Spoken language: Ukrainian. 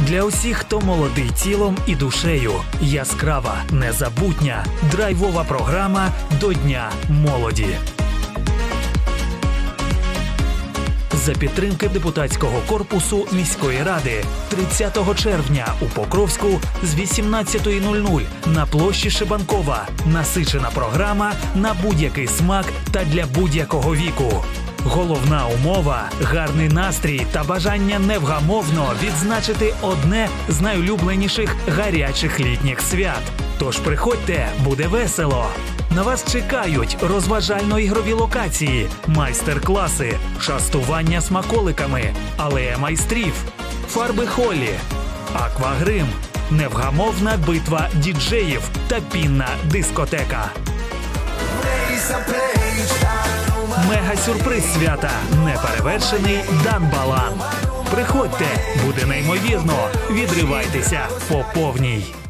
Для усіх, хто молодий тілом і душею. Яскрава, незабутня, драйвова програма до Дня молоді. За підтримки депутатського корпусу міської ради 30 червня у Покровську з 18:00 на площі Шибанкова. Насичена програма на будь-який смак та для будь-якого віку. Головна умова – гарний настрій та бажання невгамовно відзначити одне з найулюбленіших гарячих літніх свят. Тож приходьте, буде весело! На вас чекають розважально-ігрові локації, майстер-класи, частування смаколиками, алея майстрів, фарби холі, аквагрим, невгамовна битва діджеїв та пінна дискотека. Мега-сюрприз свята – неперевершений Дан Балан. Приходьте, буде неймовірно, відривайтеся по повній.